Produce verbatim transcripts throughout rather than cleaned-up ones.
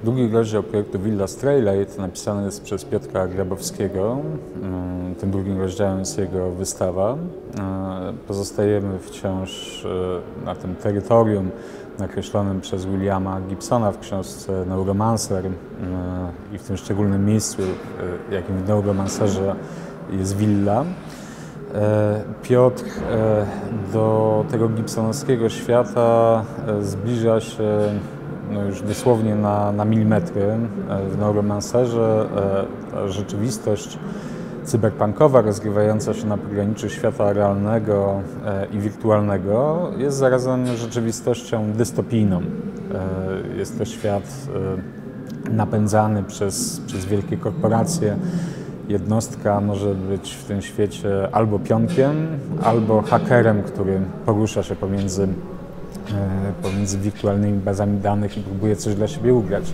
Drugi rozdział projektu Villa Straylight napisany jest przez Piotra Grabowskiego. Tym drugim rozdziałem jest jego wystawa. Pozostajemy wciąż na tym terytorium nakreślonym przez Williama Gibsona w książce Neuromancer i w tym szczególnym miejscu, jakim w Neuromancerze jest willa. Piotr do tego gibsonowskiego świata zbliża się no już dosłownie na, na milimetry. W Neuromancerze ta rzeczywistość cyberpunkowa rozgrywająca się na pograniczu świata realnego i wirtualnego jest zarazem rzeczywistością dystopijną. Jest to świat napędzany przez, przez wielkie korporacje. Jednostka może być w tym świecie albo pionkiem, albo hakerem, który porusza się pomiędzy, pomiędzy wirtualnymi bazami danych i próbuje coś dla siebie ugrać.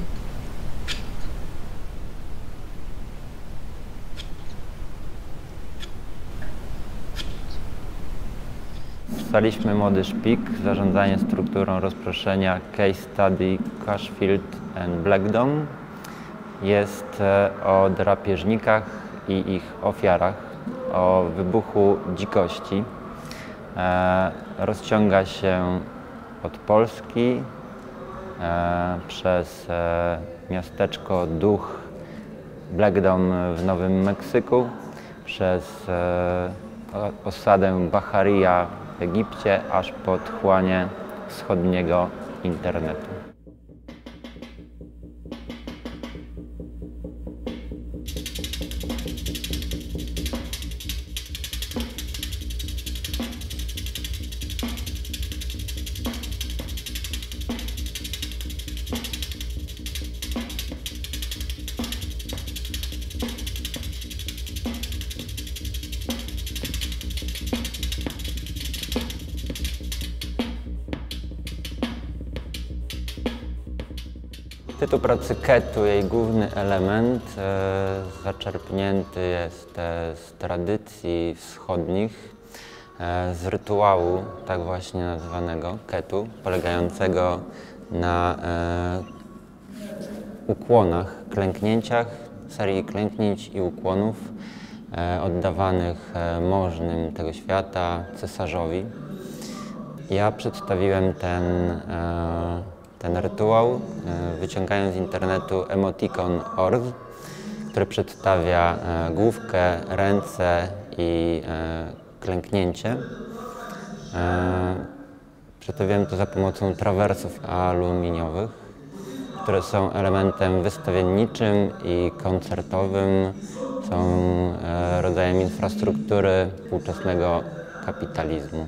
Staliśmy Młody Szpik, zarządzanie strukturą rozproszenia, case study Cashfield and Blackdome. Jest o drapieżnikach i ich ofiarach, o wybuchu dzikości. Rozciąga się od Polski przez miasteczko Duch Blackdome w Nowym Meksyku, przez osadę Baharia w Egipcie, aż po otchłanie wschodniego internetu. Tytuł pracy Ketu, jej główny element, e, zaczerpnięty jest e, z tradycji wschodnich, e, z rytuału tak właśnie nazywanego Ketu, polegającego na e, ukłonach, klęknięciach, serii klęknięć i ukłonów e, oddawanych e, możnym tego świata, cesarzowi. Ja przedstawiłem ten e, ten rytuał, wyciągając z internetu emoticon kropka org, który przedstawia główkę, ręce i klęknięcie. Przedstawiłem to za pomocą trawersów aluminiowych, które są elementem wystawienniczym i koncertowym, są rodzajem infrastruktury współczesnego kapitalizmu.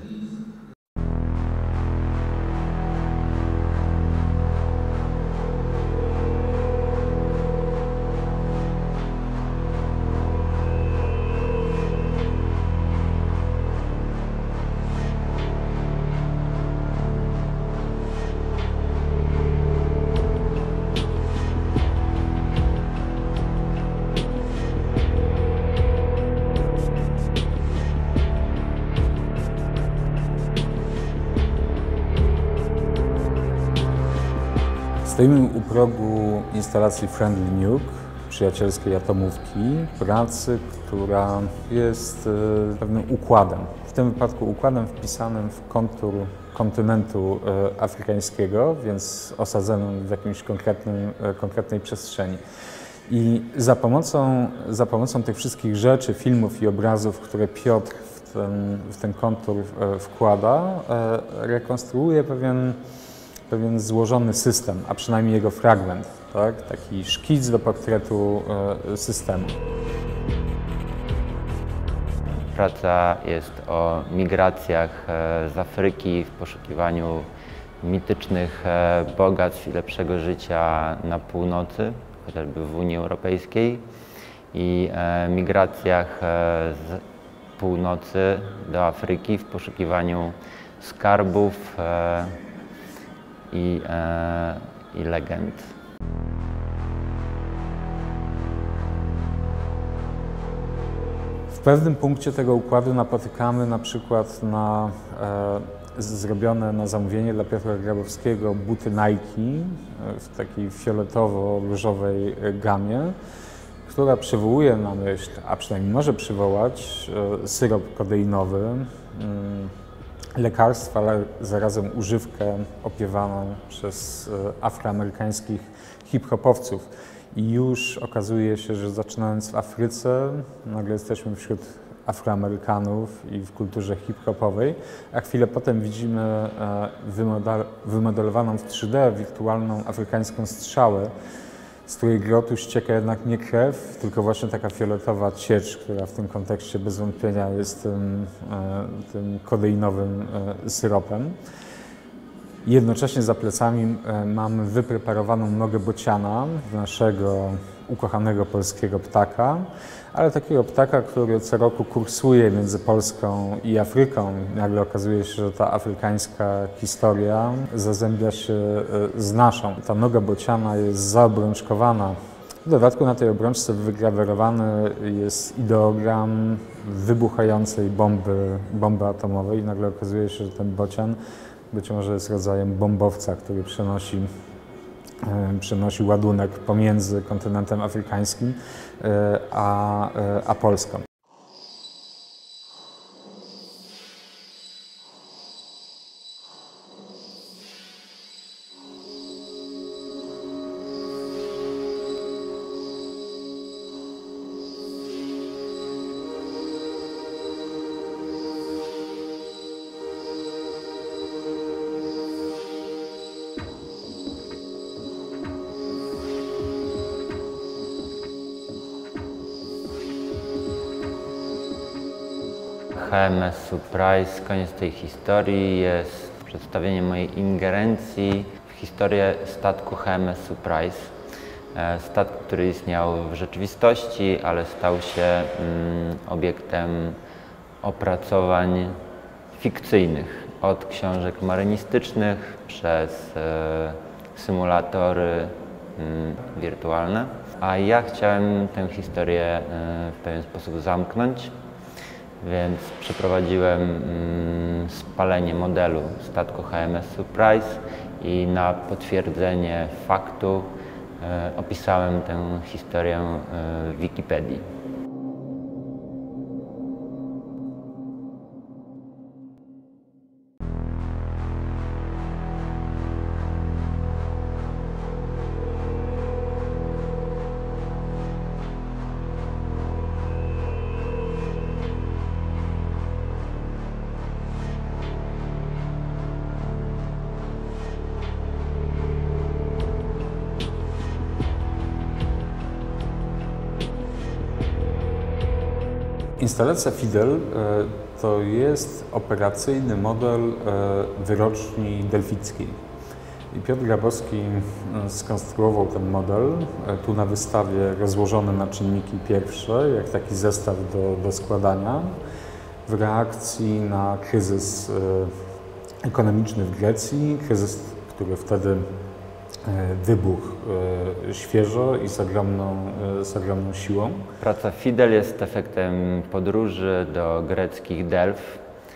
Stoimy u progu instalacji Friendly Nuke, przyjacielskiej atomówki, pracy, która jest pewnym układem. W tym wypadku układem wpisanym w kontur kontynentu afrykańskiego, więc osadzonym w jakimś konkretnym, konkretnej przestrzeni. I za pomocą, za pomocą tych wszystkich rzeczy, filmów i obrazów, które Piotr w ten, w ten kontur wkłada, rekonstruuje pewien pewien złożony system, a przynajmniej jego fragment, tak? Taki szkic do portretu e, systemu. Praca jest o migracjach e, z Afryki w poszukiwaniu mitycznych e, bogactw i lepszego życia na północy, chociażby w Unii Europejskiej, i e, migracjach e, z północy do Afryki w poszukiwaniu skarbów e, I, e, i legend. W pewnym punkcie tego układu napotykamy na przykład na e, zrobione na zamówienie dla Piotra Grabowskiego buty Nike w takiej fioletowo-różowej gamie, która przywołuje na myśl, a przynajmniej może przywołać, syrop kodeinowy, lekarstwa, ale zarazem używkę opiewaną przez afroamerykańskich hip-hopowców. I już okazuje się, że zaczynając w Afryce, nagle jesteśmy wśród Afroamerykanów i w kulturze hip-hopowej, a chwilę potem widzimy wymodelowaną w trzy D wirtualną afrykańską strzałę, z której grotu ścieka jednak nie krew, tylko właśnie taka fioletowa ciecz, która w tym kontekście bez wątpienia jest tym, tym kodeinowym syropem. Jednocześnie za plecami mamy wypreparowaną nogę bociana, naszego ukochanego polskiego ptaka, ale takiego ptaka, który co roku kursuje między Polską i Afryką. Nagle okazuje się, że ta afrykańska historia zazębia się z naszą. Ta noga bociana jest zaobrączkowana. W dodatku na tej obrączce wygrawerowany jest ideogram wybuchającej bomby, bomby atomowej i nagle okazuje się, że ten bocian być może jest rodzajem bombowca, który przenosi, e, przenosi ładunek pomiędzy kontynentem afrykańskim e, a, e, a Polską. H M S Surprise, koniec tej historii, jest przedstawienie mojej ingerencji w historię statku H M S Surprise. Statku, który istniał w rzeczywistości, ale stał się mm, obiektem opracowań fikcyjnych. Od książek marynistycznych przez e, symulatory mm, wirtualne. A ja chciałem tę historię e, w pewien sposób zamknąć. Więc przeprowadziłem mm, spalenie modelu statku H M S Surprise i na potwierdzenie faktu e, opisałem tę historię e, w Wikipedii. Instalacja Fidel to jest operacyjny model wyroczni delfickiej. I Piotr Grabowski skonstruował ten model, tu na wystawie rozłożony na czynniki pierwsze, jak taki zestaw do, do składania, w reakcji na kryzys ekonomiczny w Grecji, kryzys, który wtedy wybuchł świeżo i z ogromną, z ogromną siłą. Praca Fidel jest efektem podróży do greckich Delf,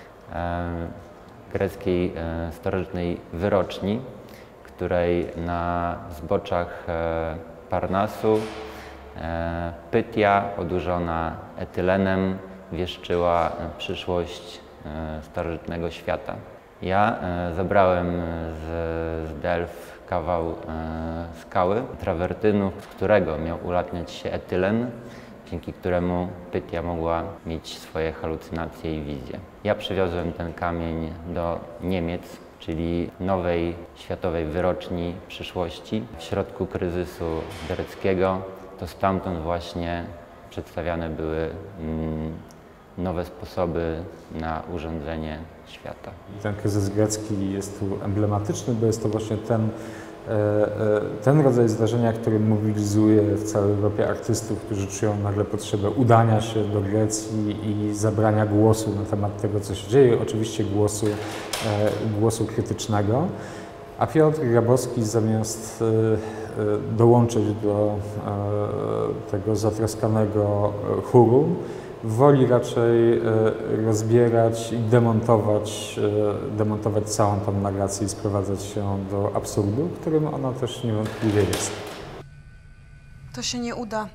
greckiej starożytnej wyroczni, której na zboczach Parnasu Pytia, odurzona etylenem, wieszczyła przyszłość starożytnego świata. Ja zabrałem z, z Delf kawał e, skały, trawertynu, z którego miał ulatniać się etylen, dzięki któremu Pytia mogła mieć swoje halucynacje i wizje. Ja przywiozłem ten kamień do Niemiec, czyli nowej światowej wyroczni przyszłości. W środku kryzysu greckiego to stamtąd właśnie przedstawiane były mm, nowe sposoby na urządzenie świata. Ten kryzys grecki jest tu emblematyczny, bo jest to właśnie ten, ten rodzaj zdarzenia, który mobilizuje w całej Europie artystów, którzy czują nagle potrzebę udania się do Grecji i zabrania głosu na temat tego, co się dzieje, oczywiście głosu, głosu krytycznego. A Piotr Grabowski zamiast dołączyć do tego zatroskanego chóru, woli raczej rozbierać i demontować, demontować całą tą narrację i sprowadzać ją do absurdu, którym ona też niewątpliwie jest. To się nie uda.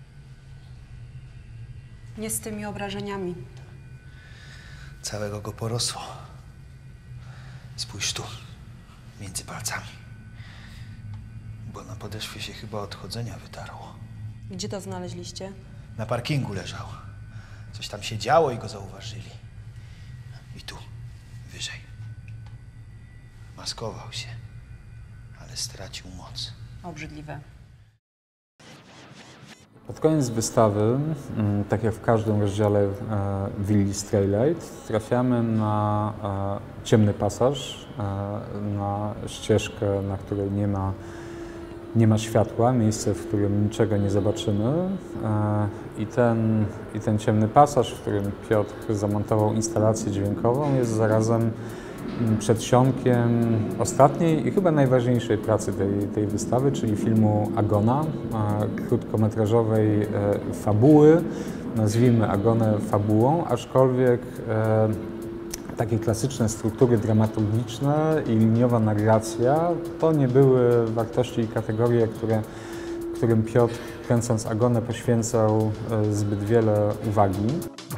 Nie z tymi obrażeniami. Całego go porosło. Spójrz tu, między palcami. Bo na podeszwie się chyba odchodzenia wytarło. Gdzie to znaleźliście? Na parkingu leżał. Coś tam się działo i go zauważyli. I tu, wyżej. Maskował się, ale stracił moc. Obrzydliwe. Pod koniec wystawy, tak jak w każdym rozdziale willi Straylight, trafiamy na ciemny pasaż, na ścieżkę, na której nie ma, nie ma światła, miejsce, w którym niczego nie zobaczymy. I ten, I ten ciemny pasaż, w którym Piotr zamontował instalację dźwiękową, jest zarazem przedsionkiem ostatniej i chyba najważniejszej pracy tej, tej wystawy, czyli filmu Agona, krótkometrażowej fabuły. Nazwijmy Agonę fabułą, aczkolwiek e, takie klasyczne struktury dramaturgiczne i liniowa narracja to nie były wartości i kategorie, które, którym Piotr, kręcąc Agonę, poświęcał e, zbyt wiele uwagi.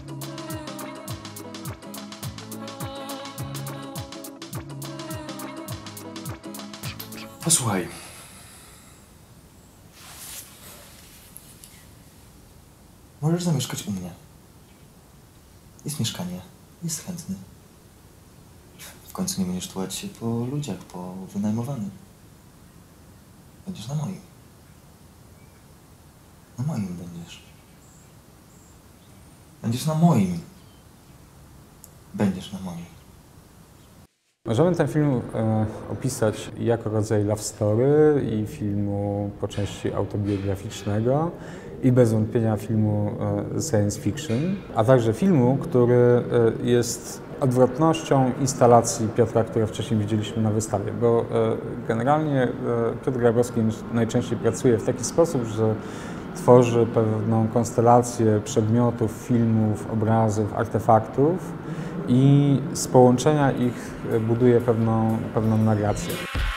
Posłuchaj. Możesz zamieszkać u mnie. Jest mieszkanie. Jest chętny. W końcu nie będziesz tułać się po ludziach, po wynajmowanym. Będziesz na moim. Na moim będziesz. Będziesz na moim. Będziesz na moim. Możemy ten film e, opisać jako rodzaj love story i filmu po części autobiograficznego i bez wątpienia filmu e, science fiction, a także filmu, który e, jest odwrotnością instalacji Piotra, które wcześniej widzieliśmy na wystawie, bo e, generalnie e, Piotr Grabowski najczęściej pracuje w taki sposób, że tworzy pewną konstelację przedmiotów, filmów, obrazów, artefaktów i z połączenia ich buduje pewną, pewną narrację.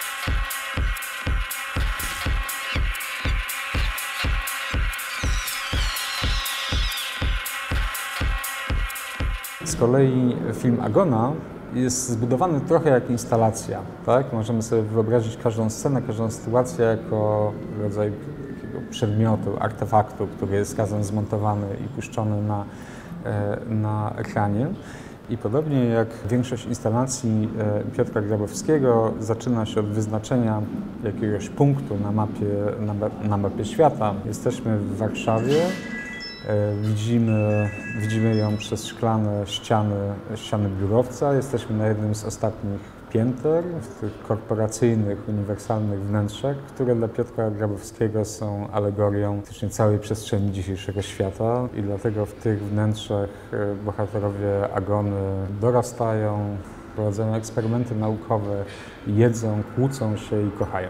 Z kolei film Agona jest zbudowany trochę jak instalacja, tak? Możemy sobie wyobrazić każdą scenę, każdą sytuację jako rodzaj takiego przedmiotu, artefaktu, który jest razem zmontowany i puszczony na, na ekranie. I podobnie jak większość instalacji Piotra Grabowskiego zaczyna się od wyznaczenia jakiegoś punktu na mapie, na, na mapie świata. Jesteśmy w Warszawie, widzimy, widzimy ją przez szklane ściany, ściany biurowca. Jesteśmy na jednym z ostatnich pięter, w tych korporacyjnych, uniwersalnych wnętrzach, które dla Piotra Grabowskiego są alegorią praktycznie całej przestrzeni dzisiejszego świata i dlatego w tych wnętrzach bohaterowie Agony dorastają, prowadzą eksperymenty naukowe, jedzą, kłócą się i kochają.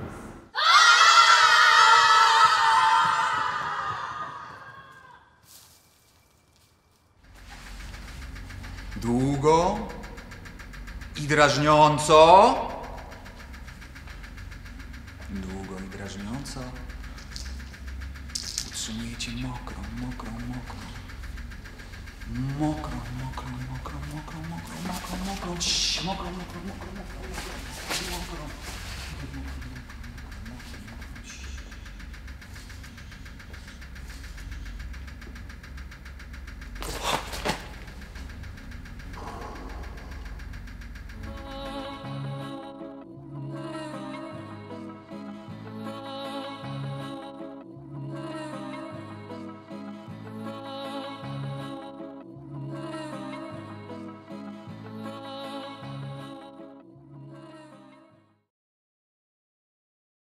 Długo i drażniąco. Długo i drażniąco. Utrzymujecie mokrą, mokrą, mokrą. Mokrą, mokrą, mokrą, mokrą, mokrą, mokrą, mokrą, mokrą, mokrą, mokrą, mokrą, mokrą, mokrą, mokrą.